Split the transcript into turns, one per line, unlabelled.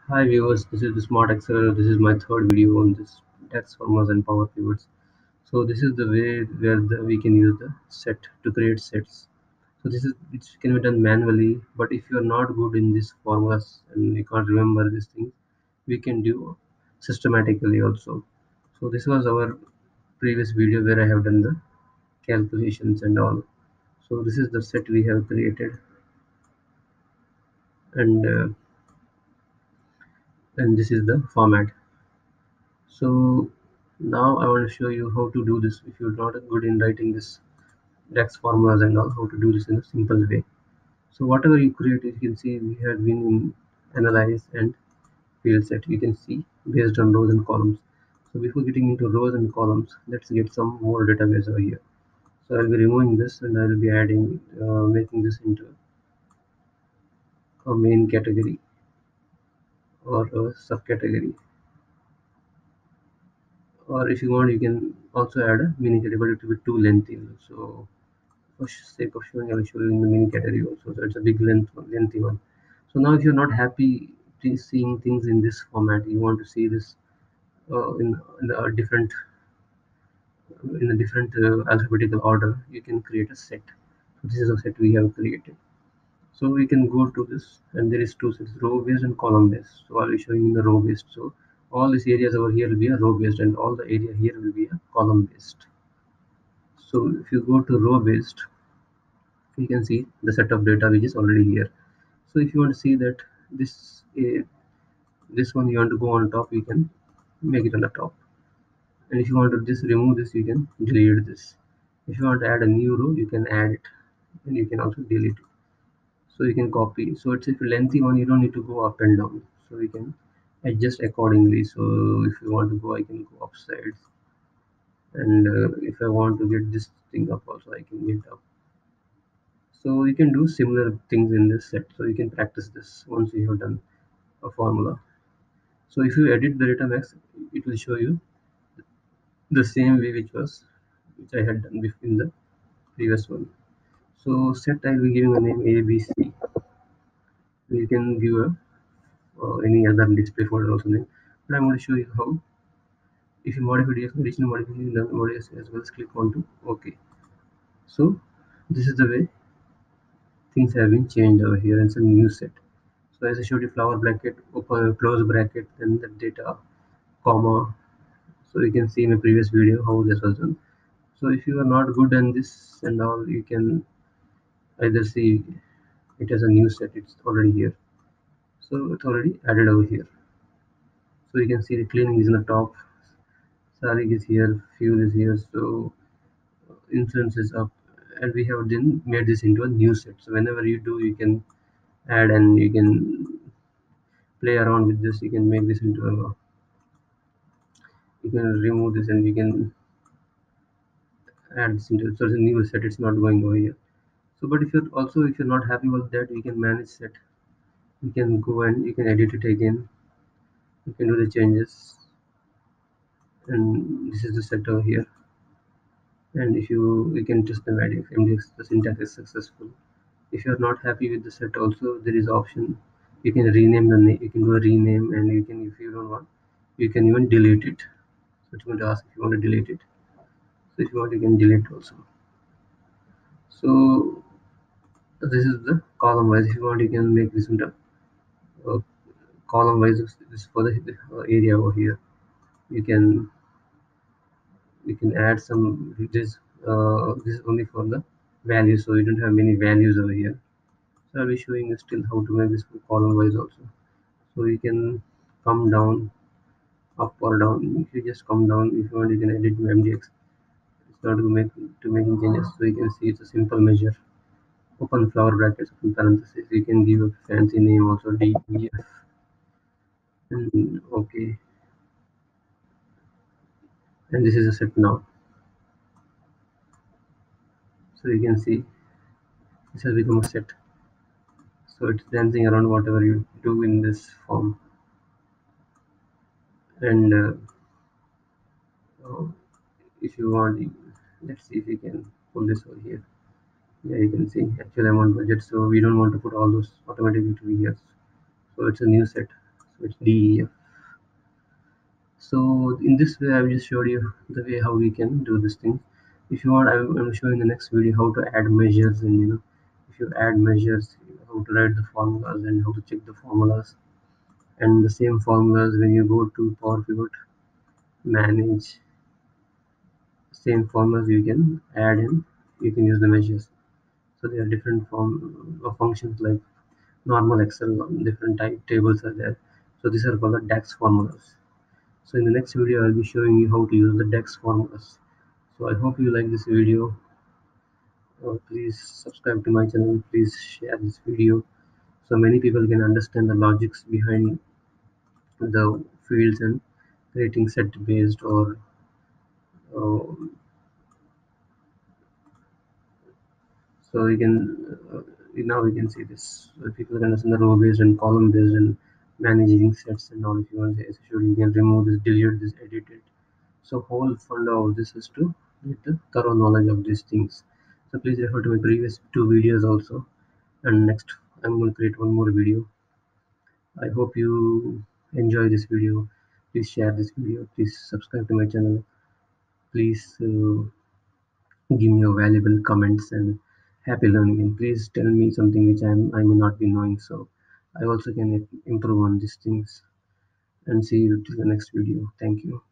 Hi viewers, this is the Smart Accelerator. This is my third video on this DAX formulas and power pivots. So this is the way where we can use the set to create sets. So this is it can be done manually, but if you are not good in these formulas and you can't remember these things, we can do systematically also. So this was our previous video where I have done the calculations and all. So this is the set we have created, and uh, and this is the format. So now I want to show you how to do this. If you're not good in writing this DAX formulas and all, how to do this in a simple way. So whatever you create, you can see we have been in analyze and field set. You can see based on rows and columns. So before getting into rows and columns, let's get some more database over here. So I'll be removing this and I'll be adding, making this into a main category or a subcategory. Or if you want, you can also add a mini category, but it will be too lengthy. So for sake of showing, I will show you in the mini category also. So it's a big lengthy one. So now, if you're not happy seeing things in this format, you want to see this in a different alphabetical order. You can create a set. So this is a set we have created. So we can go to this, and there is two sets: row based and column based. So I'll be showing in the row based. So all these areas over here will be a row based, and all the area here will be a column based. So if you go to row based, you can see the set of data which is already here. So if you want to see that this this one you want to go on top, you can make it on the top, and if you want to just remove this, you can delete this. If you want to add a new row, you can add it, and you can also delete it. So you can copy. So it's if a lengthy one, you don't need to go up and down, so we can adjust accordingly. So if you want to go, I can go upside, and if I want to get this thing up also, I can get up. So you can do similar things in this set. So you can practice this once you have done a formula. So if you edit the data max, it will show you the same way which I had done before in the previous one. So set, I will be giving a name ABC. You can give a any other display folder also name. But I'm going to show you how. If you modify additional modification, then modify as well as click on to OK. So this is the way things have been changed over here. It's a new set. So as I showed you, flower bracket, open close bracket, then the data, comma. So you can see in my previous video how this was done. So if you are not good in this and all, you can either see it as a new set. It's already here. So it's already added over here. So you can see the cleaning is in the top, Sarig is here, fuel is here. So insurance is up, and we have then made this into a new set. So whenever you do, you can add and you can play around with this. You can make this into a, you can remove this and you can add this into, so it's a new set. It's not going over here. So but if you're not happy with that, you can manage set. You can go and you can edit it again. You can do the changes, and this is the set over here. And if you can test the value if MDX the syntax is successful. If you're not happy with the set also, there is option. You can rename the name. You can do a rename, and you can, if you don't want, you can even delete it. So it's going to ask if you want to delete it. So if you want, you can delete also. So this is the column wise. If you want, you can make this into uh, column wise. This for the area over here. You can add some this is only for the values, so you don't have many values over here. So I'll be showing you still how to make this column wise also. So you can come down, up or down. If you just come down, if you want, you can edit MDX. It's not to making changes. So you can see it's a simple measure. Open flower brackets, open parentheses. You can give a fancy name also, DEF, and okay. And this is a set now. So you can see this has become a set. So it's dancing around whatever you do in this form. And uh, if you want, let's see if we can pull this over here. Yeah, you can see actual amount budget. So we don't want to put all those automatically to be here. So it's a new set. It's DEF. So in this way, I've just showed you the way how we can do this thing. If you want, I'm showing in the next video how to add measures, and if you add measures, how to write the formulas and how to check the formulas. And the same formulas when you go to Power Pivot, manage, same formulas you can add in. You can use the measures. So there are different form of functions like normal Excel, different type tables are there. So these are called the DAX formulas. So in the next video, I'll be showing you how to use the DAX formulas. So I hope you like this video. Please subscribe to my channel. Please share this video so many people can understand the logics behind the fields and creating set based or uh, so we can now we can see this. So people can understand the row based and column based and managing sets and all. If you want to say SSO, you can remove this, delete this, edit it. So whole fund of this is to get the thorough knowledge of these things. So please refer to my previous two videos also. And next I'm going to create one more video. I hope you enjoy this video. Please share this video. Please subscribe to my channel. Please give me your valuable comments and happy learning. And please tell me something which I may not be knowing. So I also can improve on these things. And see you till the next video. Thank you.